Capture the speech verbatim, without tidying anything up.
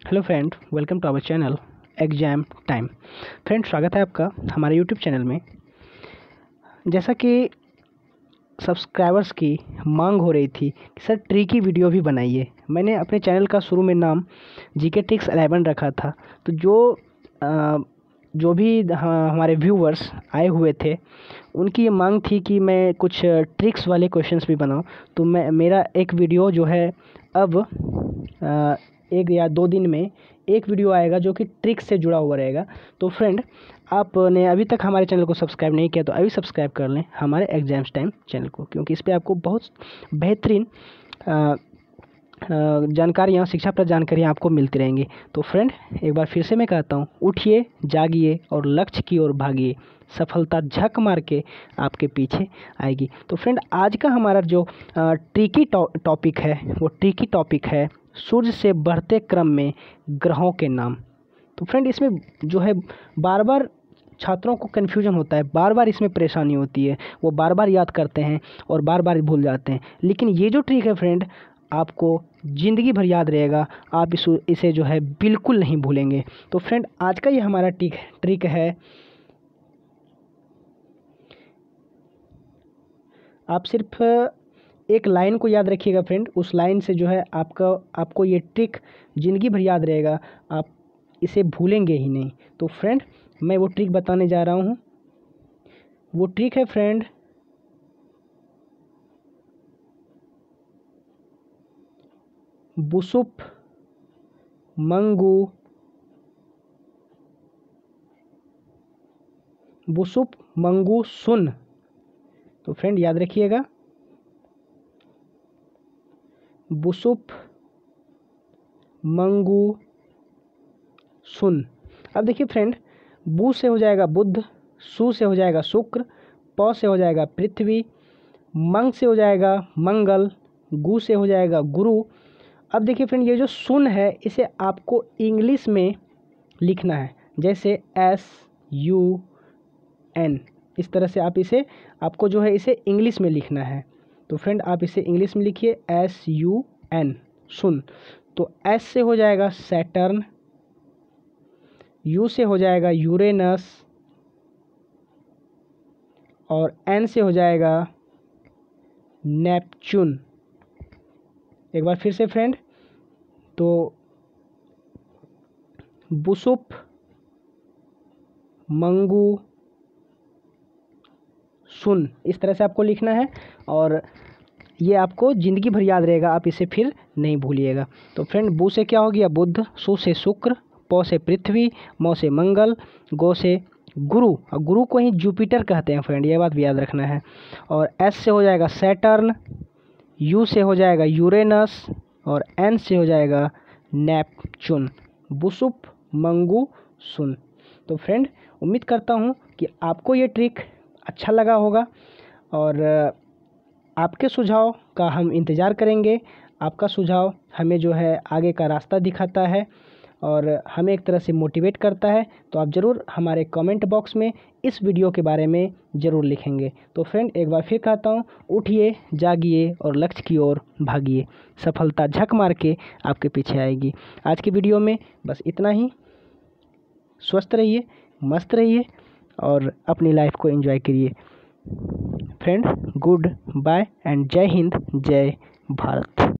Hello friend, welcome to our channel exam time. Friend, स्वागत है आपका हमारे यूट्यूब चैनल में। जैसा कि सब्सक्राइबर्स की मांग हो रही थी कि सर ट्रिकी वीडियो भी बनाइए, मैंने अपने चैनल का शुरू में नाम जीके ट्रिक्स इलेवन रखा था। तो जो आ, जो भी हमारे व्यूवर्स आए हुए थे उनकी ये मांग थी कि मैं कुछ ट्रिक्स वाले क्वेश्चंस भी बनाऊं। तो मैं मेरा एक वीडियो जो है अब आ, एक या दो दिन में एक वीडियो आएगा जो कि ट्रिक्स से जुड़ा हुआ रहेगा। तो फ्रेंड, आपने अभी तक हमारे चैनल को सब्सक्राइब नहीं किया तो अभी सब्सक्राइब कर लें हमारे एग्जाम्स टाइम चैनल को, क्योंकि इस पर आपको बहुत बेहतरीन जानकारियाँ, शिक्षाप्रद जानकारियाँ आपको मिलती रहेंगी। तो फ्रेंड, एक बार फिर से मैं कहता हूँ, उठिए, जागिए और लक्ष्य की ओर भागिए, सफलता झक मार के आपके पीछे आएगी। तो फ्रेंड, आज का हमारा जो ट्रिकी टॉपिक है वो ट्रिकी टॉपिक है सूर्य से बढ़ते क्रम में ग्रहों के नाम। तो फ्रेंड, इसमें जो है बार बार छात्रों को कन्फ्यूजन होता है, बार बार इसमें परेशानी होती है, वो बार बार याद करते हैं और बार बार भूल जाते हैं। लेकिन ये जो ट्रिक है फ्रेंड, आपको ज़िंदगी भर याद रहेगा, आप इस इसे जो है बिल्कुल नहीं भूलेंगे। तो फ्रेंड, आज का ये हमारा ट्रिक ट्रिक है। आप सिर्फ एक लाइन को याद रखिएगा फ्रेंड, उस लाइन से जो है आपका आपको ये ट्रिक ज़िंदगी भर याद रहेगा, आप इसे भूलेंगे ही नहीं। तो फ्रेंड, मैं वो ट्रिक बताने जा रहा हूँ। वो ट्रिक है फ्रेंड, बुसुप मंगू बुसुप मंगू सुन। तो फ्रेंड, याद रखिएगा, बुसुप मंगू सुन। अब देखिए फ्रेंड, बू से हो जाएगा बुध, सु से हो जाएगा शुक्र, प से हो जाएगा पृथ्वी, मंग से हो जाएगा मंगल, गु से हो जाएगा गुरु। अब देखिए फ्रेंड, ये जो सुन है इसे आपको इंग्लिश में लिखना है, जैसे एस यू एन। इस तरह से आप इसे आपको जो है इसे इंग्लिश में लिखना है। तो फ्रेंड, आप इसे इंग्लिश में लिखिए, एस यू एन, सुन। तो एस से हो जाएगा सैटर्न, यू से हो जाएगा यूरेनस और एन से हो जाएगा नेपच्यून। एक बार फिर से फ्रेंड, तो बुसुप मंगू सुन, इस तरह से आपको लिखना है और ये आपको ज़िंदगी भर याद रहेगा, आप इसे फिर नहीं भूलिएगा। तो फ्रेंड, बू से क्या हो गया बुध, सु से शुक्र, प से पृथ्वी, म से मंगल, गो से गुरु, और गुरु को ही जुपिटर कहते हैं फ्रेंड, ये बात भी याद रखना है। और एस से हो जाएगा सैटर्न, यू से हो जाएगा यूरेनस और एन से हो जाएगा नेपच्यून। बुसुप मंगू सुन। तो फ्रेंड, उम्मीद करता हूँ कि आपको ये ट्रिक अच्छा लगा होगा और आपके सुझाव का हम इंतज़ार करेंगे। आपका सुझाव हमें जो है आगे का रास्ता दिखाता है और हमें एक तरह से मोटिवेट करता है। तो आप ज़रूर हमारे कमेंट बॉक्स में इस वीडियो के बारे में ज़रूर लिखेंगे। तो फ्रेंड, एक बार फिर कहता हूँ, उठिए, जागिए और लक्ष्य की ओर भागिए, सफलता झक मार के आपके पीछे आएगी। आज की वीडियो में बस इतना ही। स्वस्थ रहिए, मस्त रहिए और अपनी लाइफ को एंजॉय करिए। फ्रेंड, गुड बाय एंड जय हिंद, जय भारत।